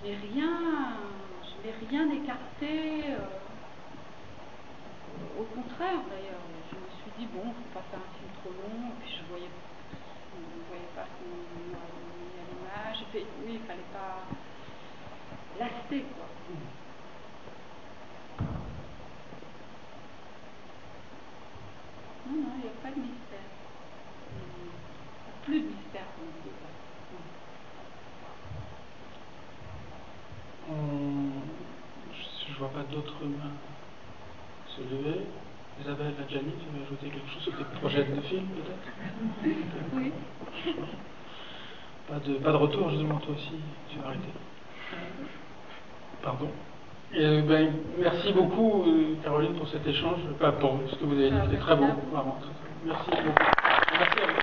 n'ai rien écarté. Au contraire, d'ailleurs, je me suis dit, bon, il ne faut pas faire un film trop long, et puis je ne voyais pas qu'on mis à l'image, et puis, oui, il ne fallait pas laster, quoi. Non, il n'y a pas de mystère. Il n'y a plus de mystère, comme on dit. Je ne vois pas d'autres mains se lever. Isabelle Adjani, tu veux ajouter quelque chose sur tes projets de film, peut-être? Oui. Pas de retour, justement, toi aussi, tu vas arrêter. Pardon. Et, merci beaucoup, Caroline, pour cet échange. Pour ce que vous avez dit, c'était très bon, vraiment. Merci beaucoup. Merci à vous.